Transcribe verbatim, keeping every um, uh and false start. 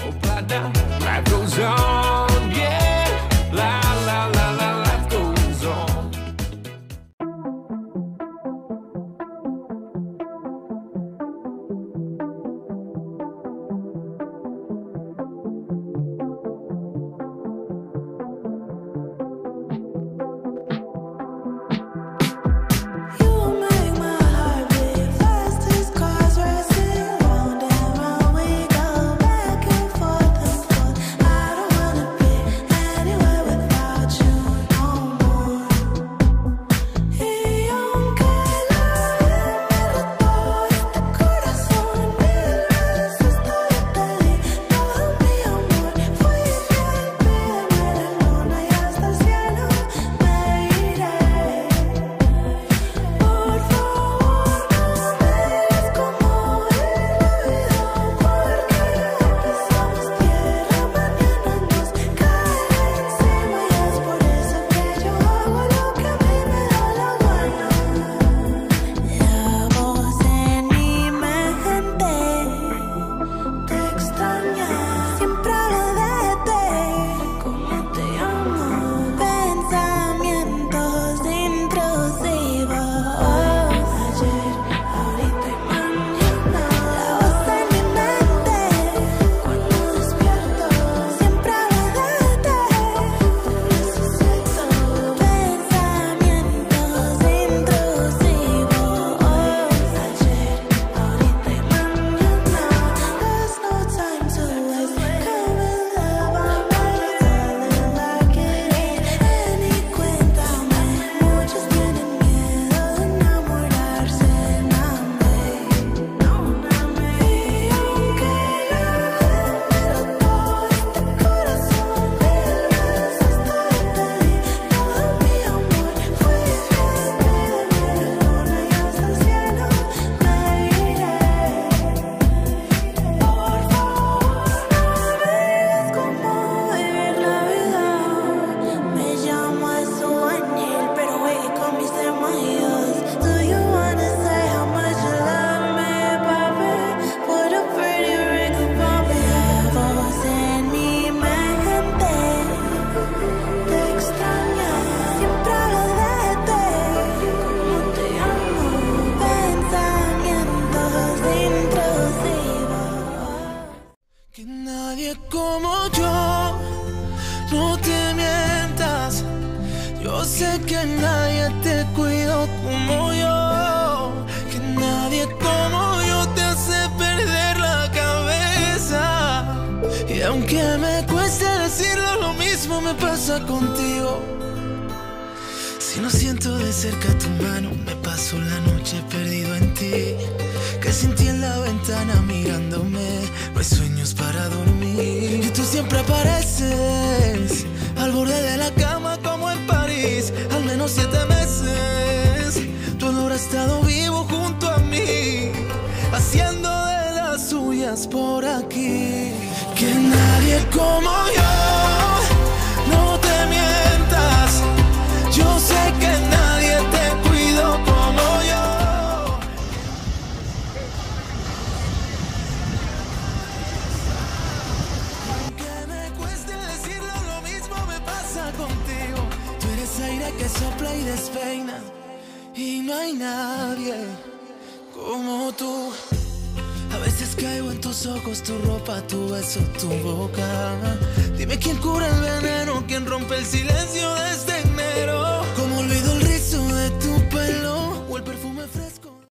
Oh, Prada, life goes on, yeah. La, la, la, la, life goes on. Como yo, no te mientas. Yo sé que nadie te cuidó como yo, que nadie como yo te hace perder la cabeza. Y aunque me cueste decirlo, lo mismo me pasa contigo. Si no siento de cerca tu mano, me paso la noche perdido en ti. Que sin ti en la ventana mirándome, no hay sueños para dormir. Y tú siempre apareces al borde de la cama como en París. Al menos siete meses tu olor ha estado vivo junto a mí, haciendo de las suyas por aquí. Que nadie como yo, no te mientas. Yo sé que nadie te cuidó como yo. Aunque me cueste decirlo, lo mismo me pasa contigo. Tú eres aire que sopla y despeina, y no hay nadie como tú. A veces caigo en tus ojos, tu ropa, tu beso, tu boca. Dime quién cura el veneno, quién rompe el silencio